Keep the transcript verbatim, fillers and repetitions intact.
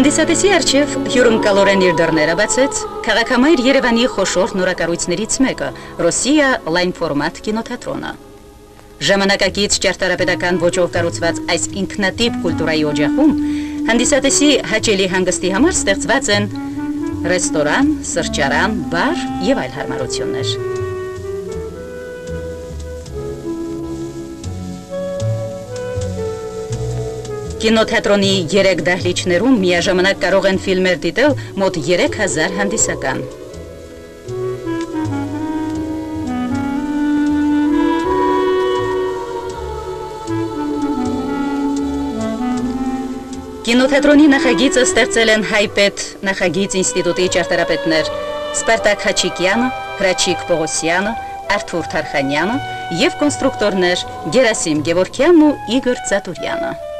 Հանդիսատեսի առջև հյուրընկալորեն իր դռները բացեց քաղաքամայր Երևանի խոշոր նորակառույցներից մեկը՝ Ռոսիա լայն ֆորմատ կինոթատրոնը։ Ժամանակակից ճարտարապետական ոճով կառուցված այս ինքնատիպ կուլտուրայի օջախում հանդիսատեսի հաճելի հանգստի համար ստեղծված են ռեստորան, սրճարան, բար եւ այլ հարմարություններ։ Կինոթատրոնի երեք դահլիճներում միաժամանակ կարող են ֆիլմեր դիտել մոտ երեք հազար հանդիսական։ Կինոթատրոնի նախագիծը ստեղծել են հայպետ նախագիծ ինստիտուտի ճարտարապետներ Սպարտակ Հաչիկյանը, Հրաչիկ Պողոսյանը, Արթուր Թարխանյանը և կոնստրուկտորներ Գերասիմ Գևորգյանն ու Իգոր Ծատուրյանը։